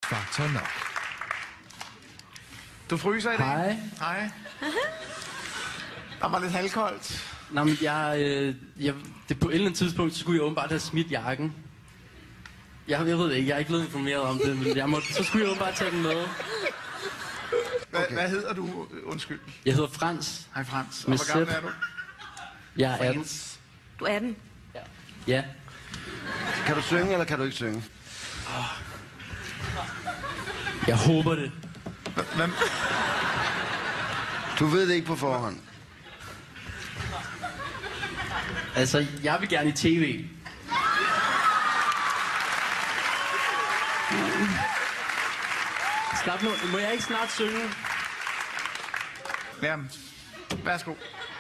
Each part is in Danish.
X-Factor nok. Du fryser i dag? Hej. Hej. Der var lidt halvkoldt. Nå, men det på et eller andet tidspunkt, så skulle jeg åbenbart have smidt jakken. Jeg ved det ikke, jeg er ikke blevet informeret om det, men så skulle jeg åbenbart tage den med. Hvad hedder du? Undskyld. Jeg hedder Frans. Hej Frans. Og Med hvor gammel Z. er du? Jeg er 18. Du er 18? Ja. Kan du synge, eller kan du ikke synge? Jeg håber det. Hvem? Du ved det ikke på forhånd. Altså, jeg vil gerne i tv. Slap nu. Må jeg ikke snart synge? Ja, værsgo.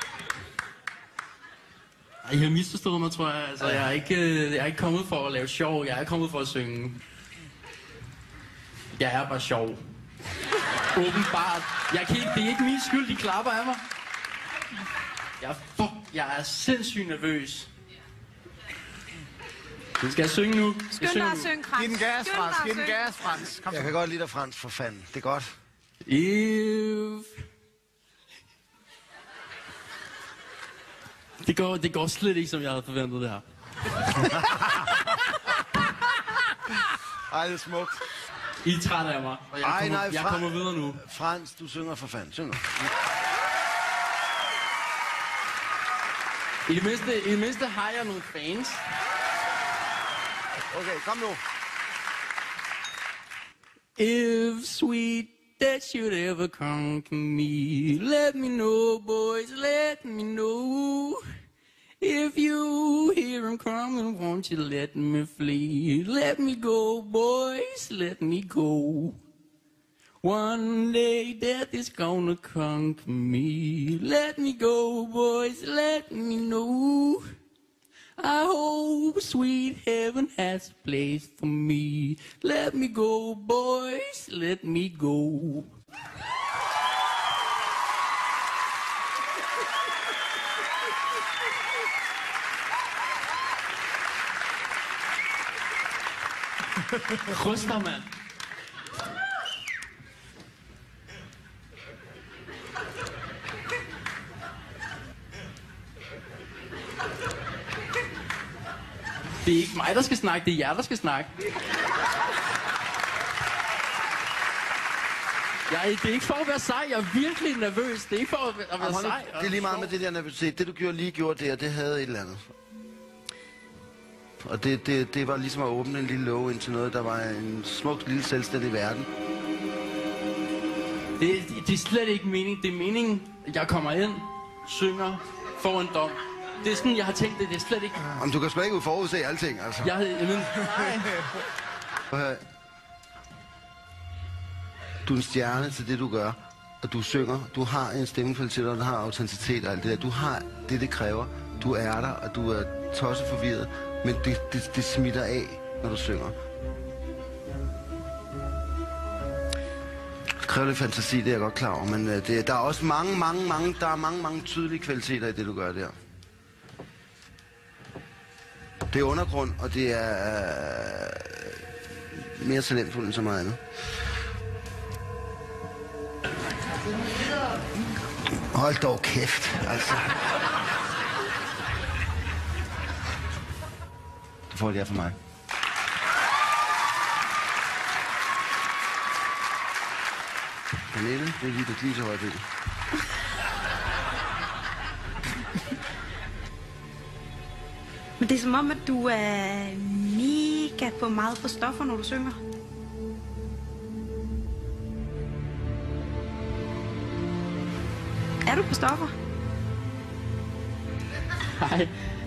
Ej, I har misforstået mig, tror jeg. Altså, jeg er ikke kommet for at lave sjov. Jeg er kommet for at synge. Jeg er bare sjov. Åbenbart. Det er ikke min skyld, de klapper af mig. Jeg er sindssygt nervøs. Skal jeg synge nu? Skynd dig at synge, Frans. Giv den gas, Frans. Giv den gas, Frans. Kom Jeg så. kan godt lide dig, Frans, for fanden. Det er godt. Det går slet ikke, som jeg havde forventet det her. Ej, det er smukt. I er trætte af mig, og jeg kommer videre nu. Frans, du synger for fanden. Syng nu. I det mindste har jeg nogle fans. Okay, kom nu. If sweet that should ever conquer me, let me know, boys, let me know. If you hear him coming, won't you let me flee? Let me go, boys, let me go. One day death is gonna conquer me. Let me go, boys, let me know. I hope sweet heaven has a place for me. Let me go, boys, let me go. Ryster, mand. Det er ikke mig, der skal snakke, det er jer, der skal snakke. Det er ikke for at være sej, jeg er virkelig nervøs. Det er ikke for at være sej. Det er lige meget med det der nervøsitet. Det du lige gjorde der, det havde et eller andet. Og det var ligesom at åbne en lille låge ind til noget, der var en smuk lille selvstændig verden. Det er slet ikke meningen. Det er meningen, at jeg kommer ind, synger, får en dom. Det er sådan, jeg har tænkt det. Det er slet ikke... Om du kan sgu ikke forudse alting, altså. Du er en stjerne til det, du gør. Og du synger. Du har en stemmekvalitet, og du har autenticitet og alt det der. Du har det kræver. Du er der, og du er tosset forvirret. Men det smitter af, når du synger. Det kræver lidt fantasi, det er jeg godt klar over. Men der er også mange tydelige kvaliteter i det, du gør der. Det er undergrund, og det er mere talentfuldt end så meget andet. Hold dog kæft, altså. Du får det her for mig. Pernille, det er lige så højt. Men det er som om, at du er mega på meget på stoffer, når du synger. Er du på stoffer? Nej.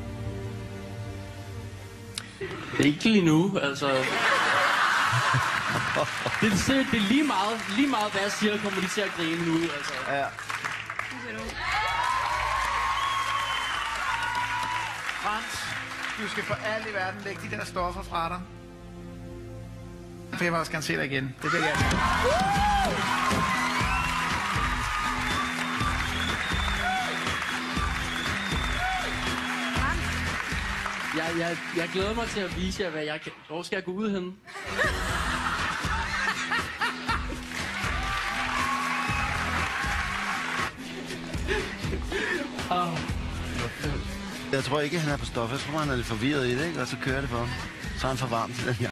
Det er ikke lige nu, altså. Det er lige meget, hvad jeg siger, kommer de til at grine nu, altså. Ja. Frans, du skal for alt i verden lægge de der stoffer fra dig. For jeg vil også gerne se dig igen. Det vil jeg gerne. Jeg glæder mig til at vise jer, hvad jeg kan. Hvor skal jeg gå ud henne? Jeg tror ikke, han er på stof. Jeg tror, han er lidt forvirret i det, ikke? Og så kører det for ham. Så er han for varm til den her.